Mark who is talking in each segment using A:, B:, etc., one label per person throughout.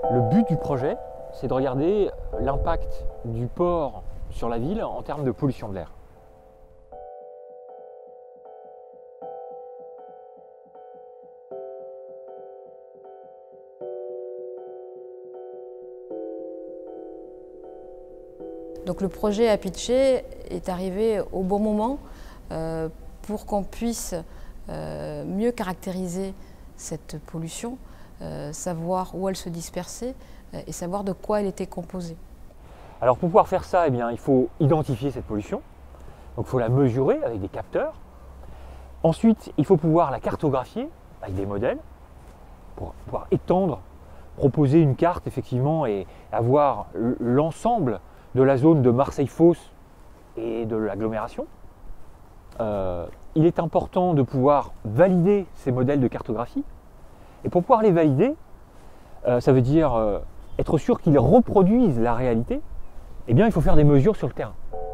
A: Le but du projet, c'est de regarder l'impact du port sur la ville en termes de pollution de l'air.
B: Donc le projet Apiche est arrivé au bon moment pour qu'on puisse mieux caractériser cette pollution, savoir où elle se dispersait et savoir de quoi elle était composée.
A: Alors pour pouvoir faire ça, eh bien, il faut identifier cette pollution, donc il faut la mesurer avec des capteurs. Ensuite, il faut pouvoir la cartographier avec des modèles pour pouvoir étendre, proposer une carte effectivement et avoir l'ensemble de la zone de Marseille-Fos et de l'agglomération. Il est important de pouvoir valider ces modèles de cartographie. Et pour pouvoir les valider, ça veut dire être sûr qu'ils reproduisent la réalité. Eh bien, il faut faire des mesures sur le terrain.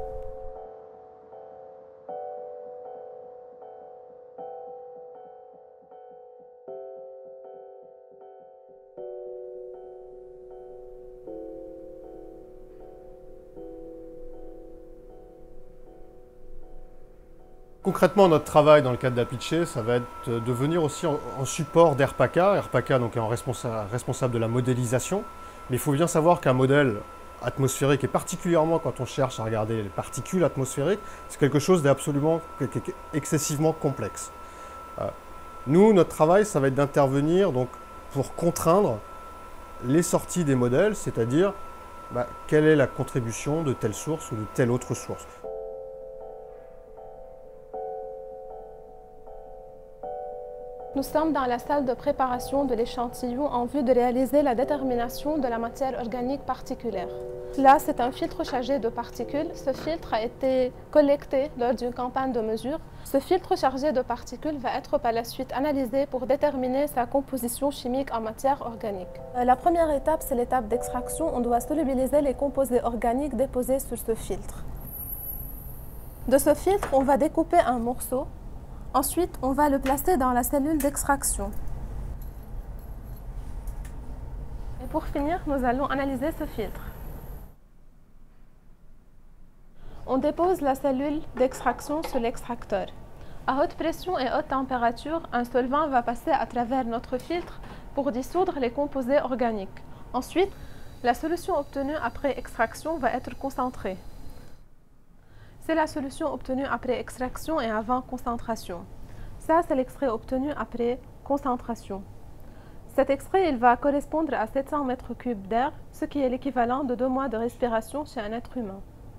C: Concrètement, notre travail dans le cadre d'Apiche, ça va être de venir aussi en support d'RPACA. RPACA donc, est responsable de la modélisation. Mais il faut bien savoir qu'un modèle atmosphérique, et particulièrement quand on cherche à regarder les particules atmosphériques, c'est quelque chose d'absolument excessivement complexe. Nous, notre travail, ça va être d'intervenir donc pour contraindre les sorties des modèles, c'est-à-dire quelle est la contribution de telle source ou de telle autre source.
D: Nous sommes dans la salle de préparation de l'échantillon en vue de réaliser la détermination de la matière organique particulière. Là, c'est un filtre chargé de particules. Ce filtre a été collecté lors d'une campagne de mesure. Ce filtre chargé de particules va être par la suite analysé pour déterminer sa composition chimique en matière organique. La première étape, c'est l'étape d'extraction. On doit solubiliser les composés organiques déposés sur ce filtre. De ce filtre, on va découper un morceau. Ensuite, on va le placer dans la cellule d'extraction. Et pour finir, nous allons analyser ce filtre. On dépose la cellule d'extraction sur l'extracteur. À haute pression et haute température, un solvant va passer à travers notre filtre pour dissoudre les composés organiques. Ensuite, la solution obtenue après extraction va être concentrée. C'est la solution obtenue après extraction et avant concentration. Ça, c'est l'extrait obtenu après concentration. Cet extrait, il va correspondre à 700 mètres cubes d'air, ce qui est l'équivalent de 2 mois de respiration chez un être humain.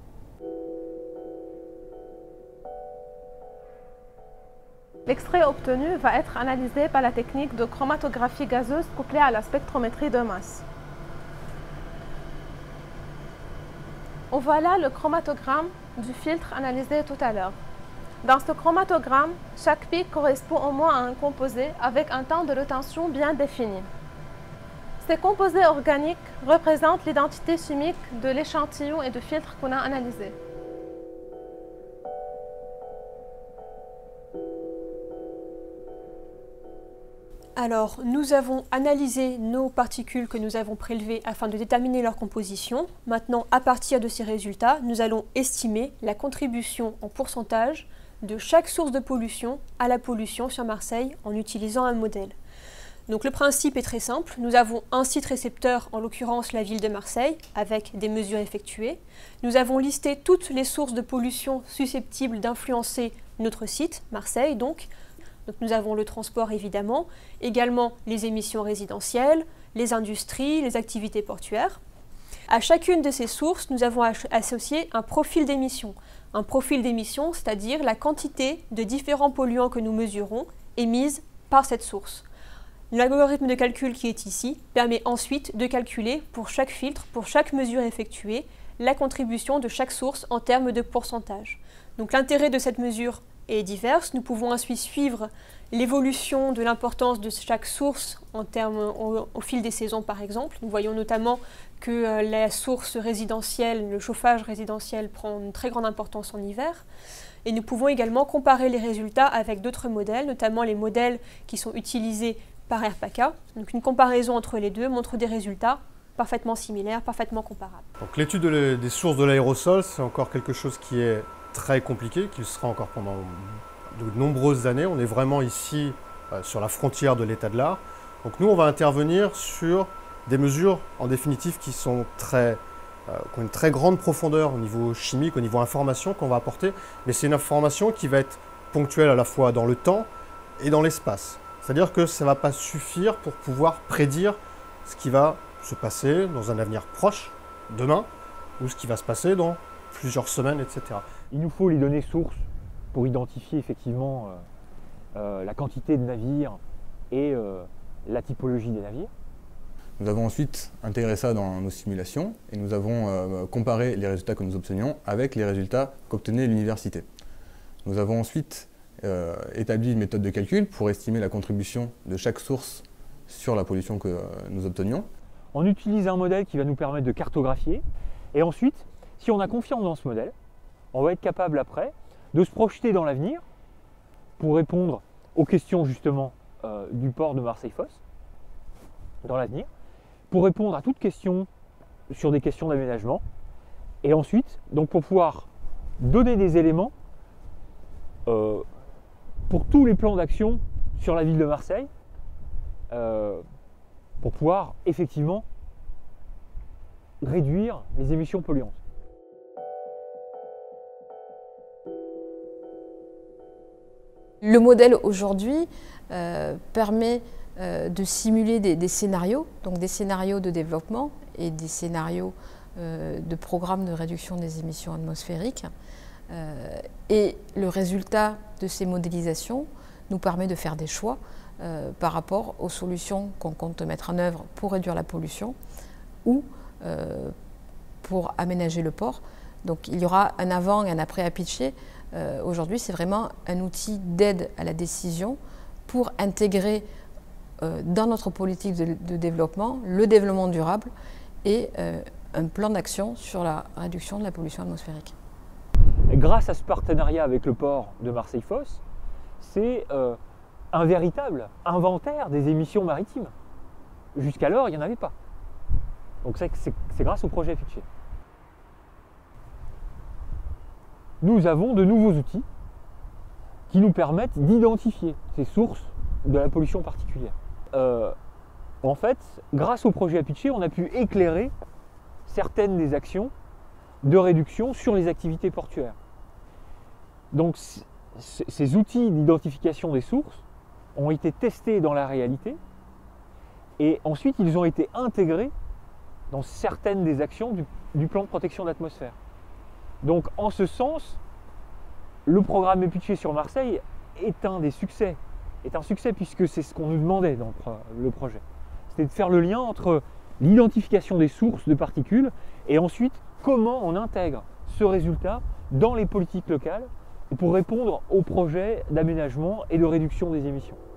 D: L'extrait obtenu va être analysé par la technique de chromatographie gazeuse couplée à la spectrométrie de masse. On voit là le chromatogramme du filtre analysé tout à l'heure. Dans ce chromatogramme, chaque pic correspond au moins à un composé avec un temps de rétention bien défini. Ces composés organiques représentent l'identité chimique de l'échantillon et du filtre qu'on a analysé.
E: Alors, nous avons analysé nos particules que nous avons prélevées afin de déterminer leur composition. Maintenant, à partir de ces résultats, nous allons estimer la contribution en pourcentage de chaque source de pollution à la pollution sur Marseille en utilisant un modèle. Donc le principe est très simple. Nous avons un site récepteur, en l'occurrence la ville de Marseille, avec des mesures effectuées. Nous avons listé toutes les sources de pollution susceptibles d'influencer notre site, Marseille donc. Donc nous avons le transport évidemment, également les émissions résidentielles, les industries, les activités portuaires. À chacune de ces sources, nous avons associé un profil d'émission. Un profil d'émission, c'est-à-dire la quantité de différents polluants que nous mesurons émises par cette source. L'algorithme de calcul qui est ici permet ensuite de calculer pour chaque filtre, pour chaque mesure effectuée, la contribution de chaque source en termes de pourcentage. Donc l'intérêt de cette mesure est divers. Nous pouvons ensuite suivre l'évolution de l'importance de chaque source au fil des saisons par exemple. Nous voyons notamment que la source résidentielle, le chauffage résidentiel prend une très grande importance en hiver. Et nous pouvons également comparer les résultats avec d'autres modèles, notamment les modèles qui sont utilisés par RPACA. Donc une comparaison entre les deux montre des résultats parfaitement similaires, parfaitement comparables.
C: Donc l'étude des sources de l'aérosol, c'est encore quelque chose qui est très compliqué, qui le sera encore pendant de nombreuses années. On est vraiment ici sur la frontière de l'état de l'art. Donc nous, on va intervenir sur des mesures, en définitive, qui ont une très grande profondeur au niveau chimique, au niveau information qu'on va apporter, mais c'est une information qui va être ponctuelle à la fois dans le temps et dans l'espace. C'est-à-dire que ça ne va pas suffire pour pouvoir prédire ce qui va se passer dans un avenir proche, demain, ou ce qui va se passer dans plusieurs semaines, etc.
A: Il nous faut les données sources pour identifier effectivement la quantité de navires et la typologie des navires.
F: Nous avons ensuite intégré ça dans nos simulations et nous avons comparé les résultats que nous obtenions avec les résultats qu'obtenait l'université. Nous avons ensuite établi une méthode de calcul pour estimer la contribution de chaque source sur la pollution que nous obtenions.
A: On utilise un modèle qui va nous permettre de cartographier et ensuite, si on a confiance dans ce modèle, on va être capable après de se projeter dans l'avenir pour répondre aux questions justement du port de Marseille-Fos dans l'avenir, pour répondre à toutes questions sur des questions d'aménagement et ensuite donc pour pouvoir donner des éléments pour tous les plans d'action sur la ville de Marseille pour pouvoir effectivement réduire les émissions polluantes.
B: Le modèle aujourd'hui permet de simuler des scénarios, donc des scénarios de développement et des scénarios de programmes de réduction des émissions atmosphériques. Et le résultat de ces modélisations nous permet de faire des choix par rapport aux solutions qu'on compte mettre en œuvre pour réduire la pollution ou pour aménager le port. Donc il y aura un avant et un après à pitcher. Aujourd'hui, c'est vraiment un outil d'aide à la décision pour intégrer dans notre politique de développement le développement durable et un plan d'action sur la réduction de la pollution atmosphérique.
A: Et grâce à ce partenariat avec le port de Marseille-Fos, c'est un véritable inventaire des émissions maritimes. Jusqu'alors, il n'y en avait pas. Donc c'est grâce au projet Pitché. Nous avons de nouveaux outils qui nous permettent d'identifier ces sources de la pollution particulière. En fait, grâce au projet Pitché, on a pu éclairer certaines des actions de réduction sur les activités portuaires. Donc ces outils d'identification des sources ont été testés dans la réalité et ensuite ils ont été intégrés dans certaines des actions du plan de protection de l'atmosphère. Donc en ce sens, le programme EPITCHE sur Marseille est un succès puisque c'est ce qu'on nous demandait dans le projet. C'était de faire le lien entre l'identification des sources de particules et ensuite comment on intègre ce résultat dans les politiques locales pour répondre aux projets d'aménagement et de réduction des émissions.